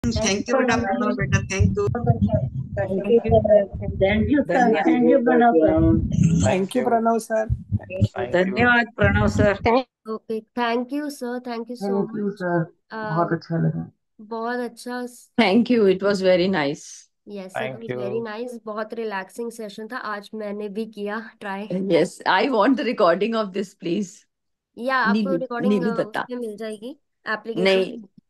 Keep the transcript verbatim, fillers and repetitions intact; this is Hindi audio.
थैंक यू बेटा, प्रणव बेटा, thank you. Thank thank you you. Sir. Thank you sir. धन्यवाद। Thank you Pranav sir. Thank thank you you. Pranav sir. Thank you. धन्यवाद Pranav sir. Okay, thank you sir, thank you so thank you much. Sir. बहुत अच्छा लगा। बहुत अच्छा। Thank you, it was very nice. Yes, it thank was you. Very nice, बहुत रिलैक्सिंग सेशन था, आज मैंने भी किया try. Yes, I want the recording off this please. या आपको नीलू रिकॉर्डिंग नीलू दत्ता। उसमें मिल जाएगी, एप्लीकेशन। नहीं,